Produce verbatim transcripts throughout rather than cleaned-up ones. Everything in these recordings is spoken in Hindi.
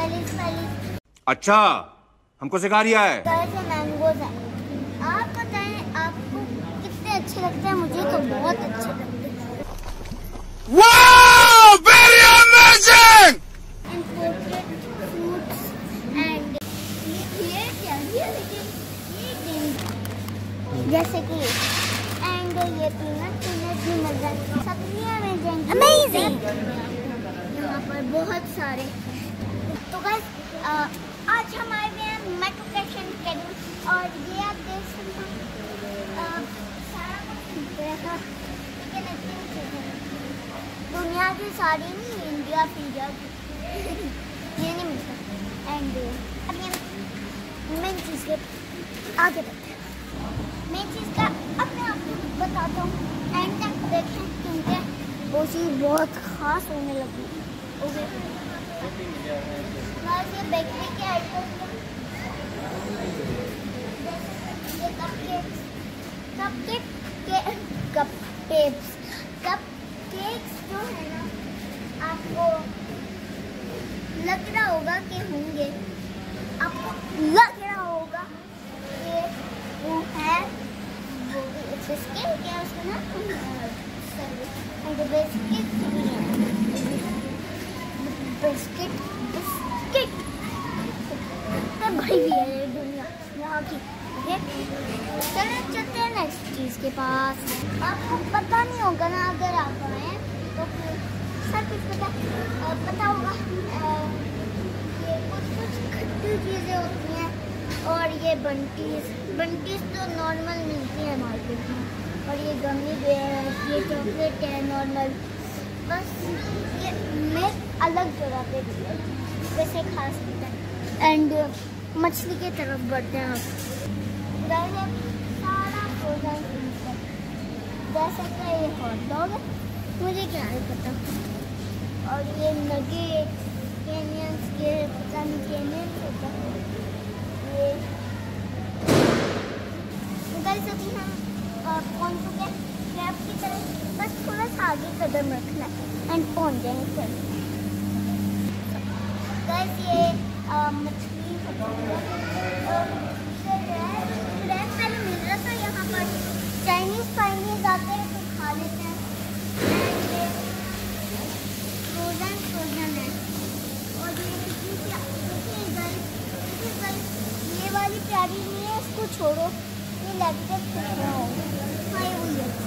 Smelly smelly. अच्छा, हमको सिखा रिया है। कैसे मैंगोज है, आप बताएं आपको कितने अच्छे लगते हैं? मुझे तो बहुत अच्छे लगते हैं। Wow, very amazing. Imported fruits and ये क्या है, लेकिन ये जैसे कि एंड ये पीनट पीनट भी मिल जाए, सब्जी अमेजिंग अमेजिंग। यहाँ पर बहुत सारे। तो गाइस आज हम आए हुए हैं मेट्रो स्टेशन केडू और ये आप देख सकते हैं सारा कुछ देखा, लेकिन अच्छी चीज़ें दुनिया की सारी नहीं, इंडिया पिज्जा ये नहीं मिलता। एंड अब ये मेन चीज़ के आगे बढ़ते हैं। मेन चीज़ का अपने आप को बताता हूँ, एंड तक देखें क्योंकि वो चीज़ बहुत खास होने लगी। ओके ये बेकरी के आइटम, ये कपकेक्स कपकेक के कपकेक्स कपकेक्स जो है ना, आपको लग रहा होगा कि होंगे, आपको लग रहा होगा कि वो है वो बिस्किट, क्या उसका नाम, बिस्किट बिस्किट बिस्किट तो बड़ी भी है दुनिया यहाँ की। चलिए चलते हैं नेक्स्ट चीज़ के पास। आपको पता नहीं होगा ना, अगर आप आए तो सब कुछ पता पता होगा। ये कुछ कुछ खट्टी चीज़ें होती हैं, और ये बंटीज बंटीज तो नॉर्मल मिलती है मार्केट में, और ये गमी बेयर, ये चॉकलेट है नॉर्मल। बस ये मैं अलग जगह पे वैसे खास होता है। एंड मछली की तरफ बढ़ते हैं आप। सारा फ्रोजन जैसे कि ये हॉट डॉग है, मुझे क्या है पता, और ये नगेट्स कैनियंस के पता नहीं कैनियंस होता है ये। गाइस अभी हम कौन सा क्या क्रैब की तरह बस थोड़ा सा आगे कदम रखना है एंड पहुंच जाएंगे फिर। गाइस ये मछली क्रैब पहले मिल रहा था यहाँ पर, चाइनीज चाइनीज आते हैं तो खा लेते हैं। फ्रोजन फ्रोजन है, और ये कितनी गाइस, ये वाली प्यारी नहीं है, इसको छोड़ो, ये लगता है हाँ ये वही है।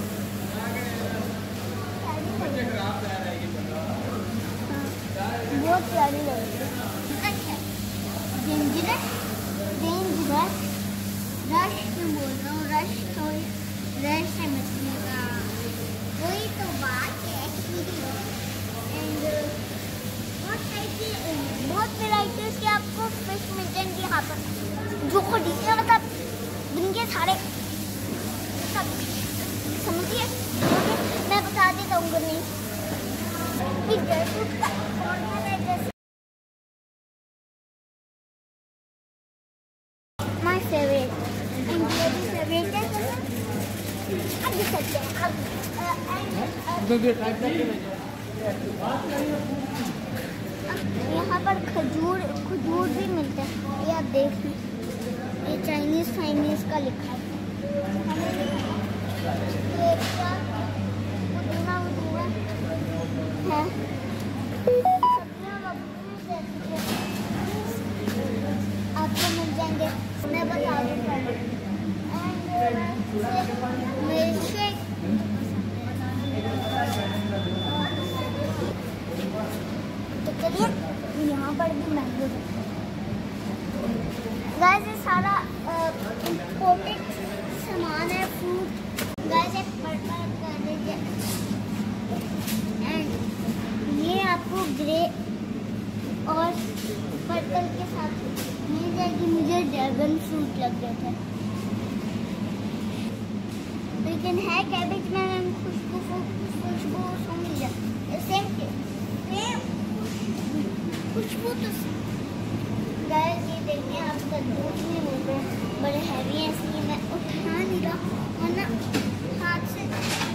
बहुत प्यारी लग रही है। अच्छा डेंजरस डेंजरस रश क्यों बोल रहा हूँ, रश तो रश है मछली का, वही तो बात है। एंड बहुत टाइप की बहुत वेराइटीज के आपको फिश मिल जाएंगे यहाँ पर, जो खरीदने मतलब दिन के सारे सब समझिए। मैं बता देता हूँ नहीं माय फेवरेट फेवरेट है। आगे चलते हैं, यहाँ पर खजूर खजूर भी मिलते हैं, ये आप देख लें, ये चाइनीज चाइनीज का लिखा है। ये पुदीना पुदीना है, आपको मिल जाएंगे, मैं बता दूँ। मिल्क शेक, तो चलिए यहाँ पर भी मैंगो गाइस, ये सारा इम्पोर्टेड सामान है, फ्रूट गाइस। एक पर्पल कर दीजिए, एंड ये आपको ग्रे और पर्पल के साथ मिल जाएगी। मुझे ड्रैगन फ्रूट लग रहे थे, लेकिन है कैबेज में खुशबू खुशबू सो मिल जाए, सेम सेम खुशबू तो गाइस। ये देखिए आप तरबूज में मिल रहे हैं, बड़े हैवी हैं, इसलिए मैं उठा नहीं रहा, वरना हाथ से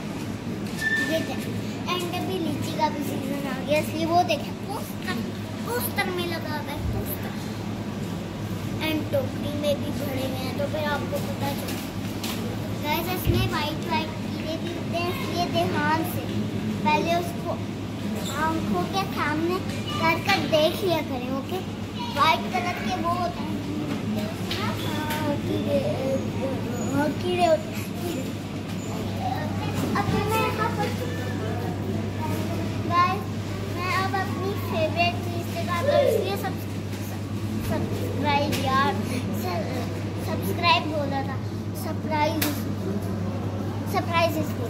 देखें। एंड अभी लीची का भी सीजन आ गया, इसलिए वो देखें टोस्टर में लगा हुआ है, टोस्टर। एंड टोकरी में भी भरे हुए हैं, तो फिर आपको पता चले। गाइस इसमें वाइट वाइट कीड़े भी होते हैं, इसलिए ध्यान से पहले उसको आंखों के सामने कर कर देख लिया करें। ओके, वाइट कलर के वो होते हैं कीड़े, कीड़े होते हैं। अब मैं यहाँ पर गाइस मैं अब अपनी फेवरेट चीज़ दिखाता हूँ, इसलिए सब सब्सक्राइब यार सब्सक्राइब बोला था, सरप्राइज सरप्राइज इसको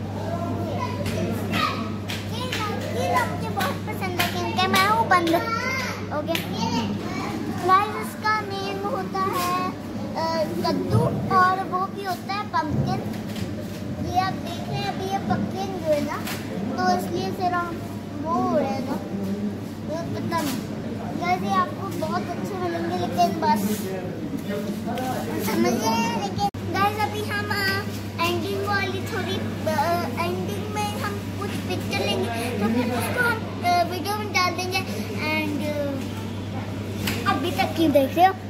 मुझे बहुत पसंद है क्योंकि मैं हूँ बंद। ओके गाइस इसका मेन होता है कद्दू और वो भी होता है पंपकिन। ये आप देख रहे हैं अभी ये पंपकिन जो है ना, तो इसलिए सिर्फ वो हो रहा है ना, वो पता नहीं। गाइस ये आपको बहुत अच्छे मिलेंगे लेकिन बस समझ रहे। लेकिन गाइस अभी हम एंडिंग वाली थोड़ी एंडिंग में हम कुछ पिक्चर लेंगे, तो फिर उसको हम वीडियो में डाल देंगे। एंड अभी तक क्यों देख रहे हो?